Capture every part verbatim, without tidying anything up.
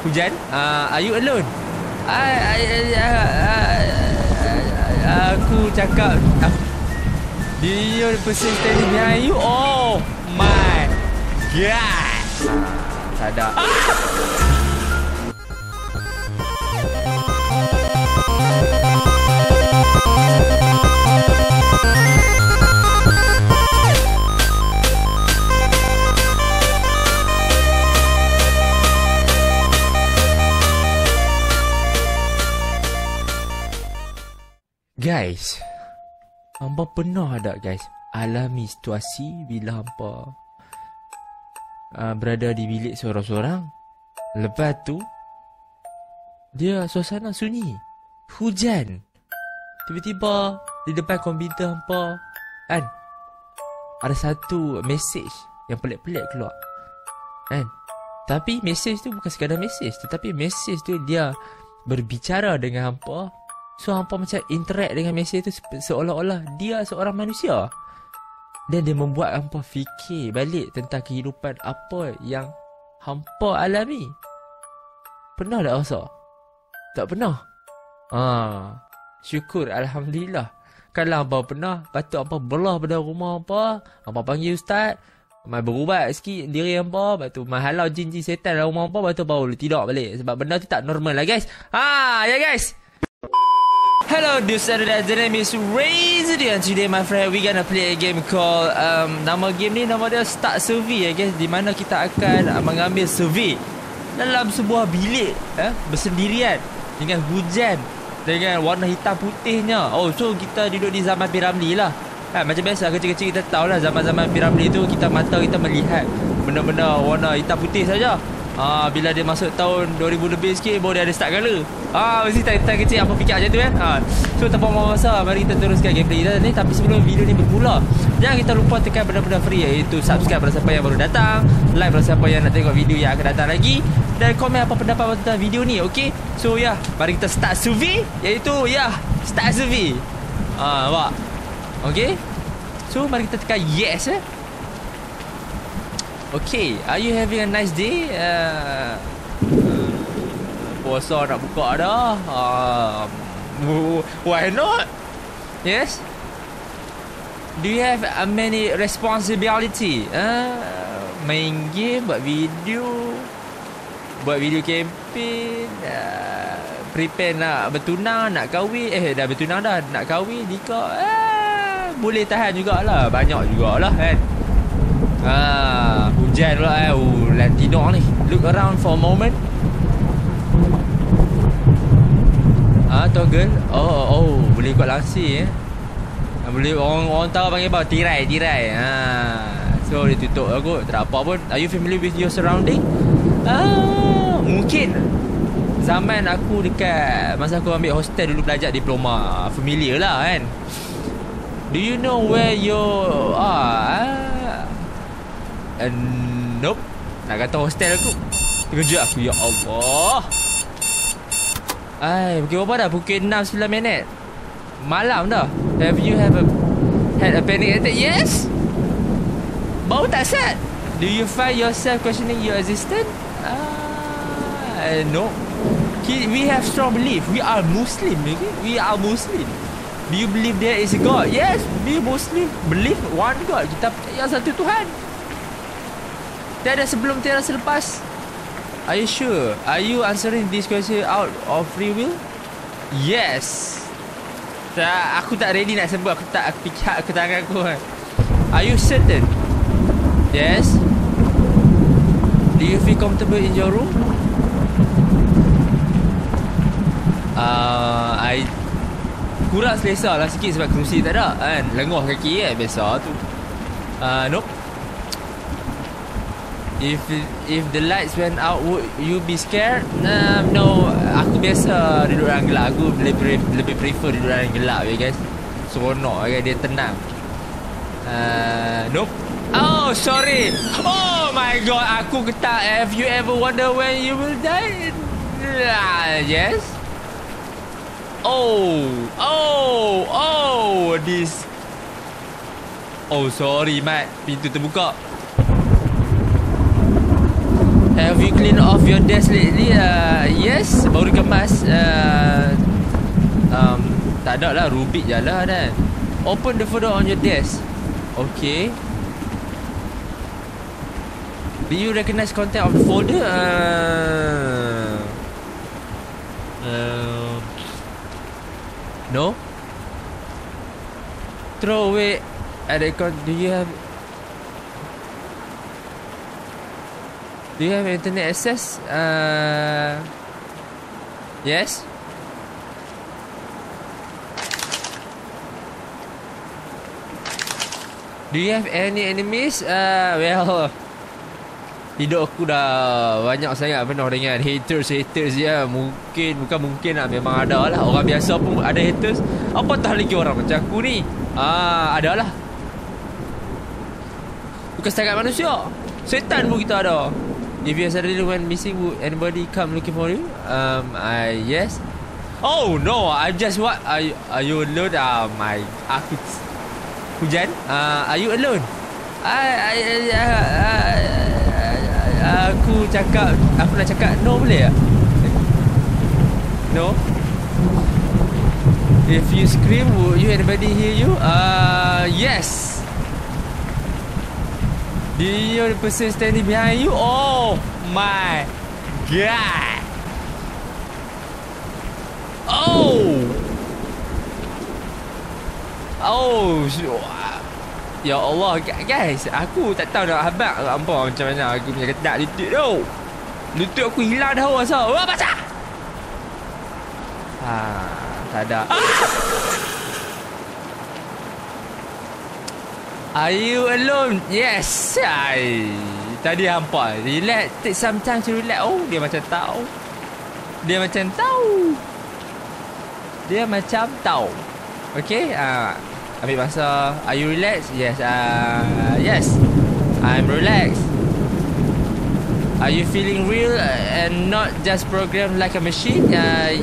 Hujan? Uh, are you alone? I, I, I, I, I, aku cakap uh, do you know the person standing behind you? Oh my god. Tak ada. Ah! Guys, hampa pernah tak guys alami situasi bila hampa uh, berada di bilik seorang-seorang, lepas tu dia suasana sunyi, hujan, tiba-tiba di depan komputer hampa kan ada satu mesej yang pelik-pelik keluar kan, tapi mesej tu bukan sekadar mesej, tetapi mesej tu dia berbicara dengan hampa. So hampa macam interact dengan mesej tu se- seolah-olah dia seorang manusia. Dan dia membuat hampa fikir balik tentang kehidupan apa yang hampa alami. Pernah tak rasa? Tak pernah? Ah, syukur, Alhamdulillah. Kalau hampa pernah, patut hampa belah pada rumah hampa, hampa panggil ustaz, mai berubat sikit diri hampa, lepas tu mai halau jin-jin setan dalam rumah hampa, lepas tu baru tidur balik. Sebab benda tu tak normal lah guys. Ha, ya guys. Hello, this is the name is Razor and today my friend we gonna play a game called um, nama game ni nama dia Start Survey ya guys, di mana kita akan uh, mengambil survey dalam sebuah bilik eh, bersendirian dengan hujan dengan warna hitam putihnya. Oh, so kita duduk di zaman Piramli lah. Ha, macam biasa kecil-kecil kita tahu lah zaman-zaman Piramli tu kita mata kita melihat benda-benda warna hitam putih saja. Ah, bila dia masuk tahun dua ribu lebih sikit baru dia ada start colour. Ah, mesti tak kecil apa fikir macam tu kan. Ah. So tanpa buang masa, mari kita teruskan gameplay kita ni. Tapi sebelum video ni bermula, jangan kita lupa tekan benda-benda free, iaitu subscribe pada siapa yang baru datang, like pada siapa yang nak tengok video yang akan datang lagi, dan komen apa pendapat tentang video ni. Okay, so ya, yeah, mari kita start survey, iaitu ya, yeah, start survey. Ah, nampak? Okay, so mari kita tekan yes eh. Okay, are you having a nice day? Uh, puasa nak buka dah. Uh, why not? Yes. Do you have uh, many responsibility? Uh, main game, buat video, buat video campaign, uh, prepare nak bertunang, nak kahwin. Eh, dah bertunang dah, nak kahwin, nikah. Uh, boleh tahan jugalah, banyak jugalah kan. Ah, hujan pula eh. Oh, lan tidur ni. Look around for a moment. Ah, toggle. Oh, oh, boleh ikut langsir eh. Boleh orang orang tahu panggil apa? Tirai, tirai. Ah. So dia tutup aku, tak apa pun. Are you familiar with your surrounding? Ah, mungkin zaman aku dekat masa aku ambil hostel dulu belajar diploma, familiar lah kan. Do you know where you are? Uh, nope. Nak kata hostel aku. Terkejut aku. Ya Allah. Ay, pukul berapa dah? Pukul enam sembilan minit. Malam dah. Have you have a, had a panic attack? Yes. Bau tak set. Do you find yourself questioning your existence? Uh, no. We have strong belief. We are Muslim. Okay? We are Muslim. Do you believe there is a God? Yes. We Muslim believe one God. Kita percaya satu Tuhan. Tiada sebelum tiada selepas. Are you sure? Are you answering this question out of free will? Yes. Tak, aku tak ready nak sebut. Aku tak fikir ke tangan aku. Are you certain? Yes. Do you feel comfortable in your room? Uh, I kurang selesa lah sikit sebab kerusi tak ada kan. Lenguh kaki kan. Biasa tu. Uh, nope. If if the lights went out, would you be scared? Um, no, aku biasa duduk dalam gelap. Aku lebih lebih prefer duduk dalam gelap ya guys. Seronok kan, dia tenang. Uh, nope. Oh, sorry. Oh my god, aku ketak. Have you ever wonder when you will die? Uh, yes. Oh, oh, oh, this. Oh, sorry, Mat. Pintu terbuka. Have you cleaned off your desk lately? Uh, yes, baru kemas. Uh, um, tak ada lah, Rubik je lah kan. Open the folder on your desk. Okay. Do you recognize content of the folder? Uh, uh, no. Throw away at the con. Do you have? Do you have internet access? Uh, yes. Do you have any enemies? Uh, well, hidup aku dah banyak sangat penuh dengan haters-haters ya. Mungkin, bukan mungkin lah, memang ada lah. Orang biasa pun ada haters. Apatah lagi orang macam aku ni. Ah, ada lah. Bukan setakat manusia, setan pun kita ada. If you suddenly went missing, would anybody come looking for you? Um, I yes. Oh no, I just what? Are you, are you alone? Ah, my, aku hujan. Ah, uh, are you alone? I, I, I, I, I aku cakap, aku nak cakap no boleh tak? No. If you scream, would you anybody hear you? Ah, uh, yes. Do you know the person standing behind you? Oh my god! Oh! Oh! Ya Allah, guys, aku tak tahu nak habaq apa macam mana aku punya ketak lutut tu. Lutut aku hilang dah rasa. Wah, basah! Ha, tak ada. Ah! Are you alone? Yes. I. Tadi hampa. Relax. Take some time to relax. Oh, dia macam tahu. Dia macam tahu. Dia macam tahu. Okay. Uh, ambil masa. Are you relaxed? Yes. Uh, yes. I'm relaxed. Are you feeling real and not just programmed like a machine? Uh,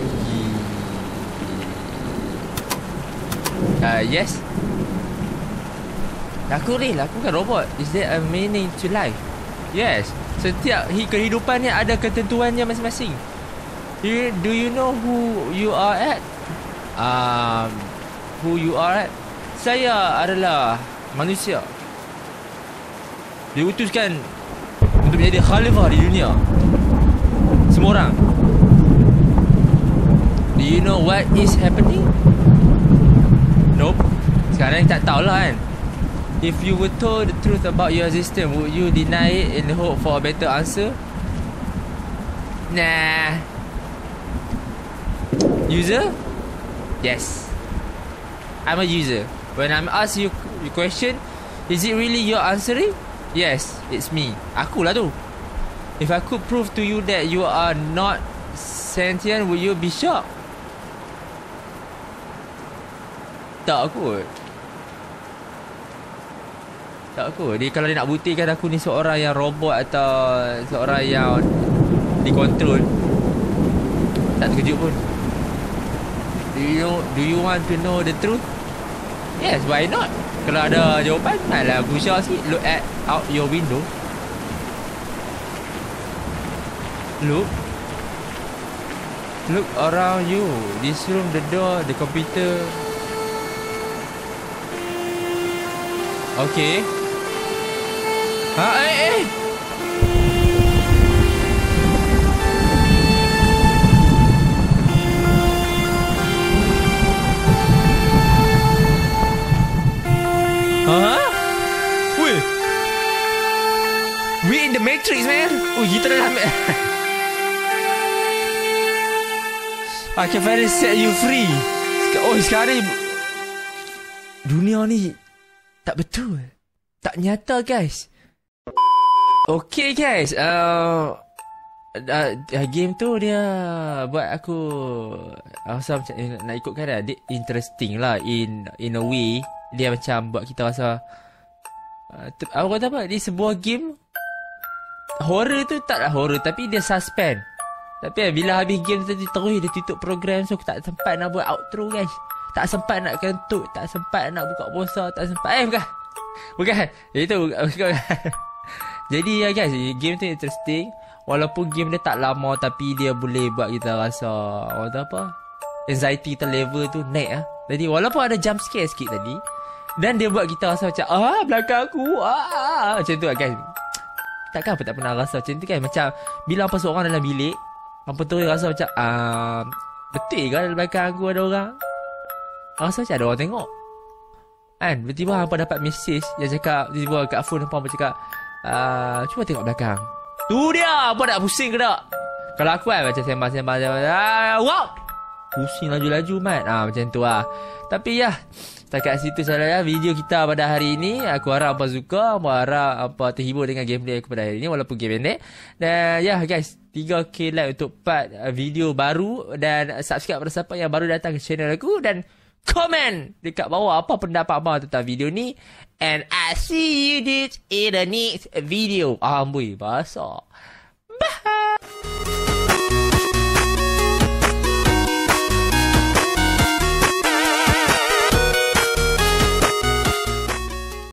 uh, yes. Aku real, aku kan robot. Is there a meaning to life? Yes. Setiap kehidupan ni ada ketentuannya masing-masing. Do you, do you know who you are at? Um, who you are at? Saya adalah manusia. Diutuskan untuk menjadi khalifah di dunia. Semua orang. Do you know what is happening? Nope. Sekarang tak tahulah kan. If you were told the truth about your existence, would you deny it in the hope for a better answer? Nah. User? Yes. I'm a user. When I'm asked you your question, is it really your answering? Yes, it's me. Aku lah tu. If I could prove to you that you are not sentient, would you be shocked? Tak kot. Tak aku. Dia kalau dia nak buktikan aku ni seorang yang robot atau seorang yang dikontrol, tak terkejut pun. Do you know, do you want to know the truth? Yes, why not? Kalau ada jawapan, malah aku share sikit. Look at out your window. Look. Look around you. This room, the door, the computer. Okay. Ha, eh, eh. Ha? Weh. We in the Matrix, man. Oh, kita dalam. I can finally set you free. Oh, sekarang ni dunia ni tak betul. Tak nyata, guys. Okay guys, uh, uh, game tu dia buat aku rasa macam eh, nak ikutkan dah. Dia interesting lah in in a way. Dia macam buat kita rasa uh, ter, aku kata apa, dia sebuah game horror tu taklah horror, tapi dia suspend. Tapi bila habis game tu terus dia tutup program, so aku tak sempat nak buat outro guys. Tak sempat nak kentut, tak sempat nak buka puasa, tak sempat. Eh bukan. Bukan. Itu bukan. Jadi ya guys, game tu interesting. Walaupun game dia tak lama, tapi dia boleh buat kita rasa orang tu apa, anxiety kita level tu naik ah. Jadi walaupun ada jump scare sikit tadi, dan dia buat kita rasa macam ah belakang aku ah macam tu lah guys. Takkan apa tak pernah rasa macam tu kan. Macam bila apa seorang dalam bilik, apa tu rasa macam ah betul ke dalam belakang aku ada orang, rasa macam ada orang tengok kan. Tiba-tiba hampa dapat mesej yang cakap, tiba-tiba kat phone hampa cakap ah, cuba tengok belakang. Tu dia, apa nak pusing ke tak? Kalau aku kan macam sembang-sembang ah, wow, pusing laju-laju mat. Ah macam tu lah. Tapi ya, setakat situ sahaja video kita pada hari ini. Aku harap apa suka, aku harap apa terhibur dengan gameplay aku pada hari ini walaupun game pendek. Dan ya guys, tiga k like untuk part video baru, dan subscribe pada siapa yang baru datang ke channel aku, dan komen dekat bawah apa pendapat abang tentang video ni. And I see you dudes in the next video. Amboi, bahasa. Bye.